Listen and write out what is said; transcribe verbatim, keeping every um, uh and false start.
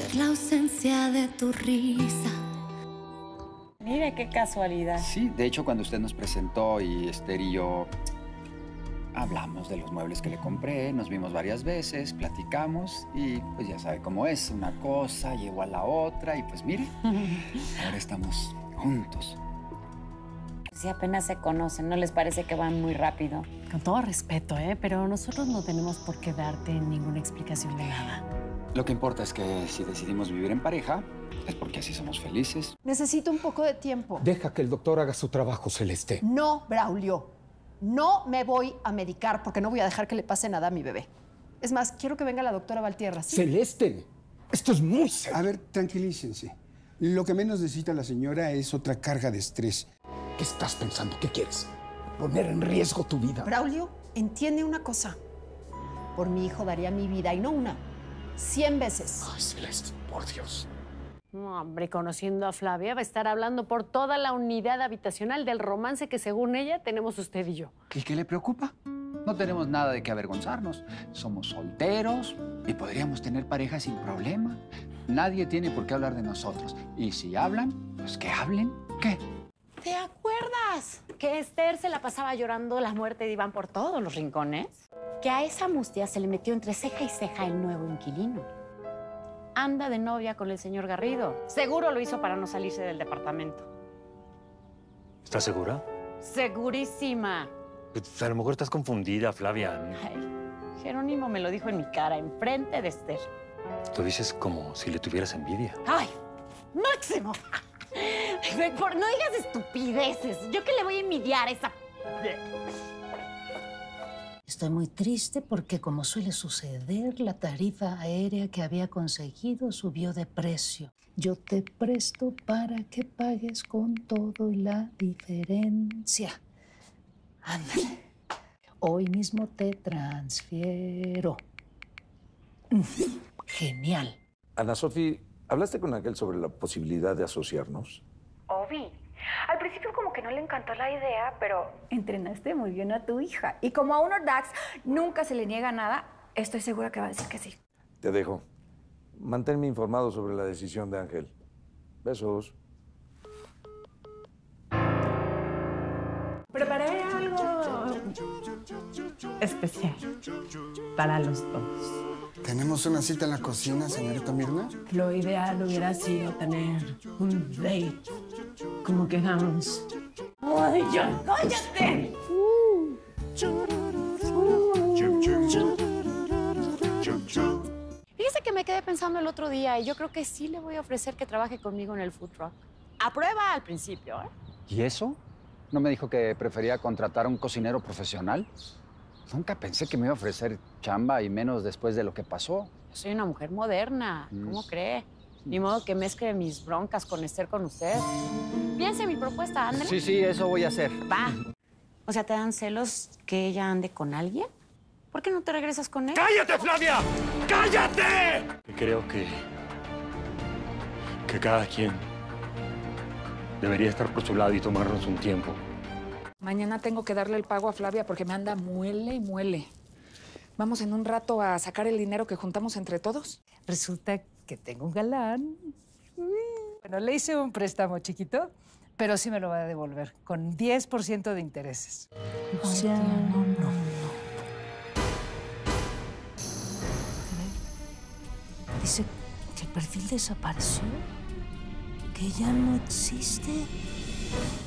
la ausencia de tu risa. Mire qué casualidad. Sí, de hecho, cuando usted nos presentó y Esther y yo hablamos de los muebles que le compré, nos vimos varias veces, platicamos y pues ya sabe cómo es, una cosa llegó a la otra y pues mire, ahora estamos juntos. Si apenas se conocen, ¿no les parece que van muy rápido? Con todo respeto, ¿eh? Pero nosotros no tenemos por qué darte ninguna explicación de nada. Lo que importa es que si decidimos vivir en pareja, es porque así somos felices. Necesito un poco de tiempo. Deja que el doctor haga su trabajo, Celeste. No, Braulio. No me voy a medicar porque no voy a dejar que le pase nada a mi bebé. Es más, quiero que venga la doctora Valtierra. ¿Sí? Celeste, esto es muy serio. A ver, tranquilícense. Lo que menos necesita la señora es otra carga de estrés. ¿Qué estás pensando? ¿Qué quieres? ¿Poner en riesgo tu vida? Braulio, entiende una cosa. Por mi hijo daría mi vida, y no una, cien veces. Ay, Celeste, por Dios. No, hombre, conociendo a Flavia, va a estar hablando por toda la unidad habitacional del romance que, según ella, tenemos usted y yo. ¿Y qué le preocupa? No tenemos nada de qué avergonzarnos. Somos solteros y podríamos tener pareja sin problema. Nadie tiene por qué hablar de nosotros. Y si hablan, pues que hablen. ¿Qué? ¿Te acuerdas que Esther se la pasaba llorando la muerte de Iván por todos los rincones? Que a esa mustia se le metió entre ceja y ceja el nuevo inquilino. Anda de novia con el señor Garrido. Seguro lo hizo para no salirse del departamento. ¿Estás segura? Segurísima. Pues a lo mejor estás confundida, Flavia. Ay, Jerónimo me lo dijo en mi cara, enfrente de Esther. Lo dices como si le tuvieras envidia. ¡Ay! ¡Máximo! Por, no digas estupideces. ¿Yo qué le voy a envidiar a esa...? Estoy muy triste porque, como suele suceder, la tarifa aérea que había conseguido subió de precio. Yo te presto para que pagues con todo y la diferencia. Ándale. Hoy mismo te transfiero. Genial. Ana Sofi, ¿hablaste con aquel sobre la posibilidad de asociarnos? Obi, al principio como que no le encantó la idea, pero entrenaste muy bien a tu hija. Y como a uno Dax nunca se le niega nada, estoy segura que va a decir que sí. Te dejo. Manténme informado sobre la decisión de Ángel. Besos. Preparé algo especial para los dos. ¿Tenemos una cita en la cocina, señorita Mirna? Lo ideal hubiera sido tener un date, como quedamos. ¡Ay, ya cállate! Fíjese que me quedé pensando el otro día y yo creo que sí le voy a ofrecer que trabaje conmigo en el food truck. A prueba al principio, ¿eh? ¿Y eso? ¿No me dijo que prefería contratar a un cocinero profesional? Nunca pensé que me iba a ofrecer chamba y menos después de lo que pasó. Yo soy una mujer moderna, ¿cómo mm. cree? Ni modo que mezcle mis broncas con Esther con usted. Piense mi propuesta, ándale. Sí, sí, eso voy a hacer. Va. O sea, ¿te dan celos que ella ande con alguien? ¿Por qué no te regresas con él? ¡Cállate, Flavia! ¡Cállate! Creo que... que cada quien debería estar por su lado y tomarnos un tiempo. Mañana tengo que darle el pago a Flavia porque me anda muele y muele. Vamos en un rato a sacar el dinero que juntamos entre todos. Resulta que tengo un galán. Bueno, le hice un préstamo chiquito, pero sí me lo va a devolver, con diez por ciento de intereses. O sea, no, no, no. Dice que el perfil desapareció, que ya no existe.